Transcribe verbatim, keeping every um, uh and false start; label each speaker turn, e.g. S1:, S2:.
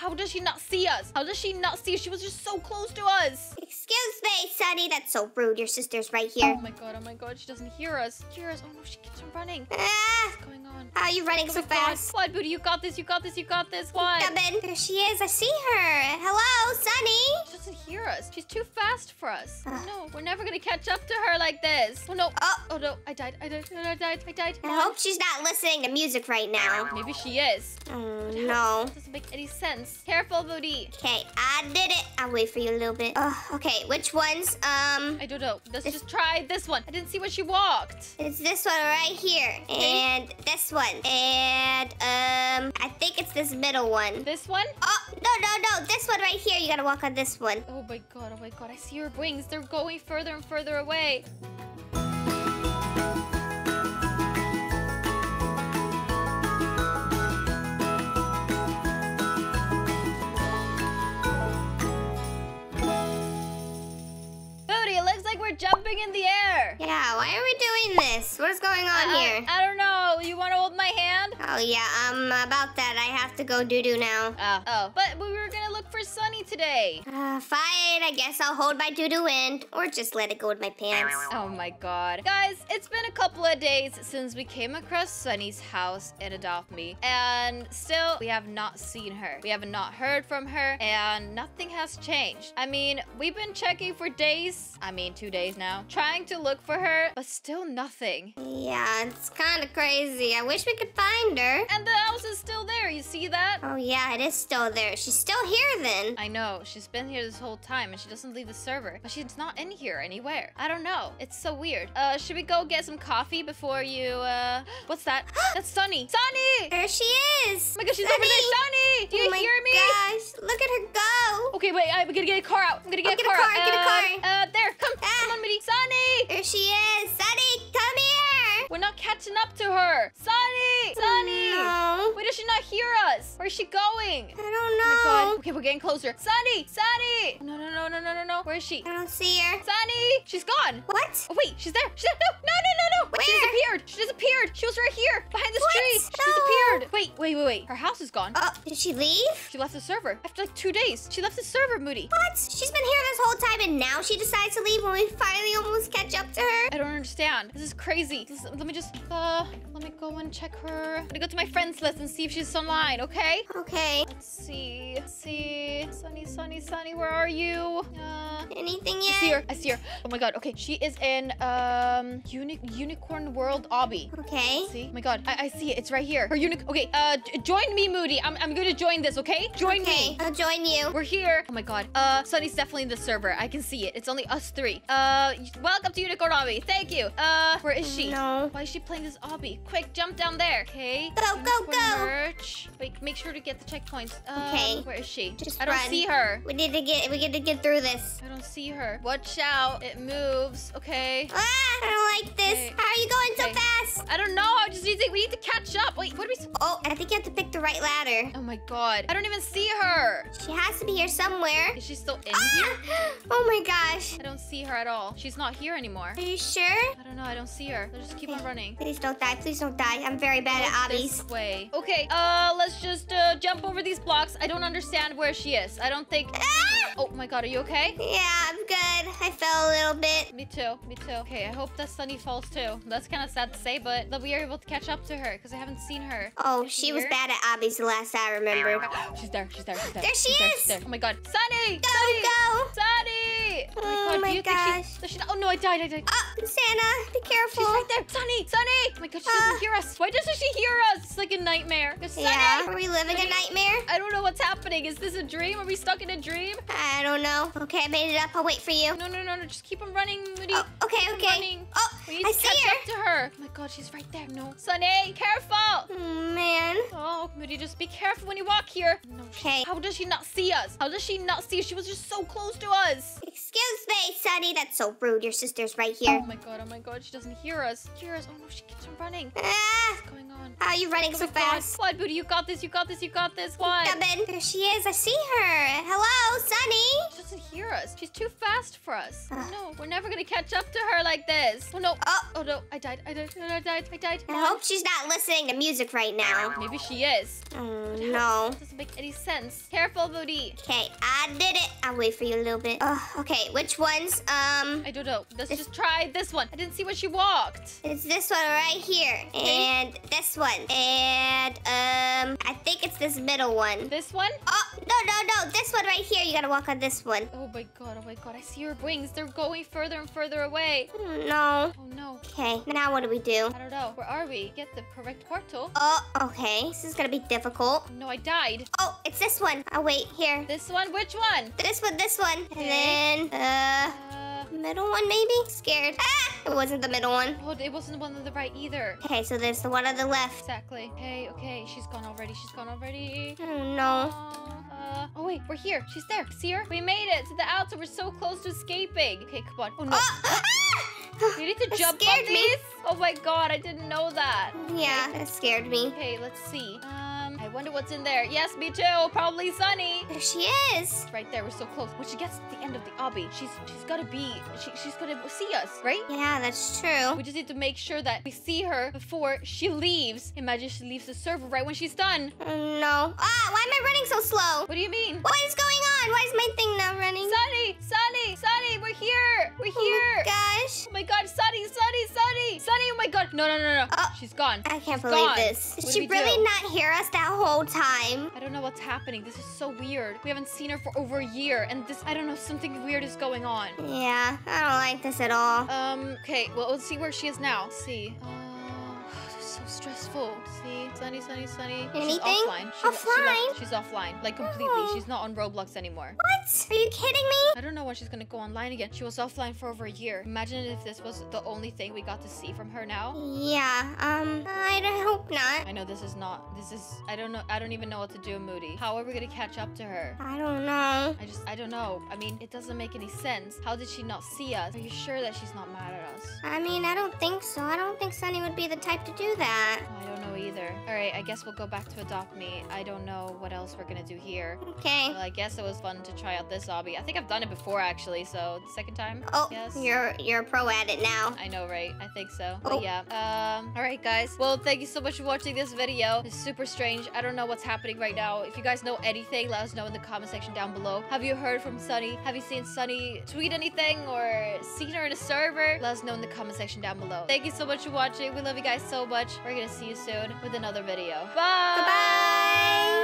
S1: How does she not see us? How does she not see us? She was just so close to us.
S2: Excuse me, Sunny. That's so rude. Your sister's right here.
S1: Oh my god, oh my god. She doesn't hear us. Hear us. Oh no, she keeps on running.
S2: Ah,
S1: What's going on?
S2: how are you running
S1: Oh
S2: so
S1: my God.
S2: fast?
S1: What, Booty? You got this. You got this. You got this. What?
S2: Come in. There she is. I see her. Hello, Sunny.
S1: She doesn't hear us. She's too fast for us.
S2: Uh.
S1: Oh no, we're never gonna catch up to her like this. Oh no.
S2: Oh.
S1: Oh no, I died. I died. I died. I died.
S2: I hope she's not listening to music right now.
S1: Maybe she is.
S2: Oh, no.
S1: That doesn't make any sense. Careful, Booty.
S2: Okay, I did it. I'll wait for you a little bit. Oh, okay, which ones? Um,
S1: I don't know. Let's
S2: This-
S1: just try this one. I didn't see where she walked.
S2: it's this one right here. And this one. And, um, I think it's this middle one.
S1: This one?
S2: Oh, no, no, no. This one right here. You gotta walk on this one.
S1: Oh my god, oh my god. I see her wings. They're going further and further away. Booty, it looks like we're jumping in the air.
S2: Yeah, why are we doing this? What is going on
S1: I,
S2: here?
S1: I don't know. You want to hold my hand?
S2: Oh, yeah, um, about that, I have to go doo-doo now.
S1: Oh. Oh. But we were gonna look for Sunny today.
S2: Uh, fine, I guess I'll hold my doo-doo in, or just let it go with my pants.
S1: Oh my god. Guys, it's been a couple of days since we came across Sunny's house in Adopt Me. And still, we have not seen her. We have not heard from her, and nothing has changed. I mean, we've been checking for days. I mean, two days now. Trying to look for her, but still nothing.
S2: Yeah, it's kind of crazy. I wish we could find her.
S1: And the house is still there. You see that?
S2: Oh, yeah, it is still there. She's still here then.
S1: I know. She's been here this whole time, and she doesn't leave the server. But she's not in here anywhere. I don't know. It's so weird. Uh, should we go get some coffee before you, uh... What's that? That's Sunny. Sunny!
S2: There she is.
S1: Oh my gosh, she's over there. Sunny! Do you
S2: oh my
S1: hear me?
S2: gosh, look at her go.
S1: Okay, wait, I'm gonna get a car out. I'm gonna get,
S2: Oh,
S1: a, car
S2: get a car,
S1: out.
S2: get a
S1: uh,
S2: car.
S1: Uh, there, come,
S2: Ah.
S1: come on, Mitty. Sunny!
S2: There she is. Sunny, come here.
S1: We're not catching up to her. Sunny! Sunny!
S2: No,
S1: Why does she not hear us? Where's she going?
S2: I don't
S1: Oh my god.
S2: know.
S1: Okay, we're getting closer. Sunny! Sunny! No, no, no, no, no, no, no. Where is she?
S2: I don't see her.
S1: Sunny! She's gone.
S2: What?
S1: Oh, wait, she's there. She's there. No, no, no, no, no. She
S2: Where?
S1: disappeared. She disappeared. She was right here, behind this
S2: What?
S1: tree. She
S2: No.
S1: disappeared. Wait, wait, wait, wait. Her house is gone.
S2: Oh, did she leave?
S1: She left the server. After like two days. She left the server, Moody.
S2: What? She's been here this whole time and now she decides to leave when we finally almost catch up to her?
S1: I don't understand. This is crazy. This, let me just, uh, let me go and check her. I'm gonna go to my friends list and see if she's online, okay?
S2: Okay.
S1: Let's see. Let's see. Sunny, Sunny, Sunny, where are you? Uh,
S2: Anything
S1: I
S2: yet?
S1: see her. I see her. Oh my god. Okay, she is in, um, uni Unicorn World Obby.
S2: Okay.
S1: See? Oh my god. I, I see it. It's right here. Her unic. Okay, uh, j- join me, Moody. I'm, I'm gonna join this, okay? Join
S2: Okay,
S1: me.
S2: I'll join you.
S1: We're here. Oh my god. Uh, Sunny's definitely in the server. I can see it. It's only us three. Uh, welcome to Unicorn Obby. Thank you. Uh, where is she?
S2: No.
S1: Why is she playing this obby? Quick, jump down there. Okay.
S2: Go, go,
S1: Unicorn
S2: go.
S1: Merch. Wait, make sure to get the checkpoints. Uh,
S2: Okay.
S1: Where is she?
S2: Just
S1: I don't
S2: run.
S1: see her.
S2: We need to get we get to get through this.
S1: I don't see her. Watch out. It moves. Okay.
S2: Ah, I don't like this.
S1: Okay.
S2: How are you going so
S1: Okay.
S2: fast?
S1: I don't know. I just need to. We need to catch up. Wait, what are we? s-
S2: Oh, I think you have to pick the right ladder.
S1: Oh my god. I don't even see her.
S2: She has to be here somewhere.
S1: Is she still in
S2: Ah!
S1: here?
S2: Oh my gosh.
S1: I don't see her at all. She's not here anymore.
S2: Are you sure?
S1: I don't know. I don't see her. Let's just keep on running.
S2: Please don't die. Please don't die. I'm very bad at
S1: This
S2: obbies.
S1: way. Okay, uh, let's just uh, jump over these blocks. I don't understand where she is. I don't think...
S2: Ah!
S1: Oh my god, are you okay?
S2: Yeah, I'm good. I fell a little bit.
S1: Me too, me too. Okay, I hope that Sunny falls too. That's kind of sad to say, but that we are able to catch up to her because I haven't seen her.
S2: Oh,
S1: Is
S2: she was
S1: here?
S2: bad at obbies the last I remember.
S1: She's there, she's there, she's there.
S2: There she
S1: she's there,
S2: is!
S1: she's there. Oh my god. Sunny!
S2: Go,
S1: Sunny!
S2: go!
S1: Sunny!
S2: Oh my
S1: do you
S2: gosh.
S1: think she... Does she... Oh no, I died, I died.
S2: Oh, Santa, be careful.
S1: She's right there. Sunny! Sunny! Oh my god, she doesn't
S2: Uh.
S1: hear us. Why doesn't she hear us? It's like a nightmare. Sunny!
S2: Yeah, are we living a
S1: Sunny.
S2: nightmare?
S1: I don't know what's happening. Is this a dream? Are we stuck in a dream?
S2: I don't know. Okay, I made it up. I'll wait for you.
S1: No, no, no, no. Just keep on running, Moody.
S2: Oh, okay,
S1: Keep on
S2: okay.
S1: running.
S2: Oh,
S1: We need
S2: I
S1: to
S2: see
S1: catch
S2: her.
S1: up to her. Oh my god, she's right there. No. Sunny, careful.
S2: Oh, man.
S1: Oh, Moody, just be careful when you walk here. No, she-
S2: Okay.
S1: How does she not see us? How does she not see us? She was just so close to us.
S2: Excuse me, Sunny. That's so rude. Your sister's right here.
S1: Oh my god, oh my god. She doesn't hear us. Hear us. Oh no, she keeps on running.
S2: Ah,
S1: What's going on?
S2: how are you running
S1: Oh
S2: so
S1: my god.
S2: fast?
S1: What, Booty? You got this. You got this. You got this. What?
S2: Come in. one. There she is. I see her. Hello, Sunny.
S1: She doesn't hear us. She's too fast for us.
S2: Ugh.
S1: Oh no, we're never gonna catch up to her like this. Oh no.
S2: Oh.
S1: Oh no, I died. I died. I died. I died.
S2: I hope she's not listening to music right now.
S1: Maybe she is.
S2: Oh, no.
S1: That doesn't make any sense. Careful, Moody.
S2: Okay, I did it. I'll wait for you a little bit. Oh, okay, which ones? Um,
S1: I don't know. Let's
S2: This-
S1: just try this one. I didn't see where she walked.
S2: it's this one right here. And this one. And, um, I think it's this middle one.
S1: This one?
S2: Oh, no, no, no. This one right here. You gotta walk on this one.
S1: Oh my god, oh my god. I see her wings. They're going further and further away.
S2: Oh, no.
S1: Oh no.
S2: Okay, now what do we do?
S1: I don't know. Where are we? Get the correct portal.
S2: Oh, okay. This is gonna be difficult.
S1: No, I died.
S2: Oh, it's this one. Oh, wait, here.
S1: This one? Which one?
S2: This one, this one.
S1: Okay.
S2: And then, uh,
S1: Uh,
S2: middle one maybe? Scared. Ah! It wasn't the middle one.
S1: oh, it wasn't the one on the right either.
S2: Okay, so there's the one on the left.
S1: Exactly. Okay, okay. She's gone already. She's gone already.
S2: Oh, no.
S1: Uh, oh wait, we're here. She's there. See her? We made it to the outside. We're so close to escaping. Okay, come on. Oh no.
S2: Oh! Ah!
S1: You need to
S2: That
S1: jump
S2: scared
S1: on
S2: me.
S1: these? Oh my god, I didn't know that.
S2: Yeah, that scared me.
S1: Okay, let's see. Um, I wonder what's in there. Yes, me too. Probably Sunny.
S2: There she is.
S1: Right there, we're so close. When she gets to the end of the obby, she's she's gotta be she, she's gonna see us, right?
S2: Yeah, that's true.
S1: We just need to make sure that we see her before she leaves. Imagine she leaves the server right when she's done.
S2: Oh, no. Ah, why am I running so slow?
S1: What do you mean?
S2: What is going on? Why is my thing not running?
S1: Sunny! Sunny! Sunny! We're here! We're
S2: Oh
S1: here!
S2: my gosh.
S1: Oh my god, Sunny! Sunny! Sunny! Sunny! Oh my god! No, no, no, no.
S2: Oh.
S1: She's gone.
S2: I can't
S1: She's
S2: believe
S1: gone.
S2: this. Did
S1: What do
S2: she
S1: we
S2: really
S1: do?
S2: not hear us that whole time?
S1: I don't know what's happening. This is so weird. We haven't seen her for over a year, and this, I don't know, something weird is going on.
S2: Yeah, I don't like this at all.
S1: Um, okay, well, let's see where she is now. Let's see. Uh, this is so stressful. See, Sunny, Sunny, Sunny. She's
S2: Anything?
S1: offline. She, she
S2: Offline?
S1: left- she's offline, like completely.
S2: Oh.
S1: She's not on Roblox anymore.
S2: What? Are you kidding me?
S1: I don't know when she's gonna go online again. She was offline for over a year. Imagine if this was the only thing we got to see from her now.
S2: Yeah, um, I don't hope not.
S1: I know this is not, this is, I don't know, I don't even know what to do, Moody. How are we gonna catch up to her?
S2: I don't know.
S1: I just, I don't know. I mean, it doesn't make any sense. How did she not see us? Are you sure that she's not mad at us?
S2: I mean, I don't think so. I don't think Sunny would be the type to do that.
S1: Oh, I don't know either. All right, I guess we'll go back to Adopt Me. I don't know what else we're gonna do here.
S2: Okay.
S1: Well, I guess it was fun to try out this obby. I think I've done it before, actually, so second time,
S2: Oh,
S1: yes.
S2: you're you're a pro at it now.
S1: I know, right? I think so.
S2: Oh.
S1: But yeah. Um, all right, guys. Well, thank you so much for watching this video. It's super strange. I don't know what's happening right now. If you guys know anything, let us know in the comment section down below. Have you heard from Sunny? Have you seen Sunny tweet anything or seen her in a server? Let us know in the comment section down below. Thank you so much for watching. We love you guys so much. We're gonna see you soon with another video. Bye!
S2: Bye-bye!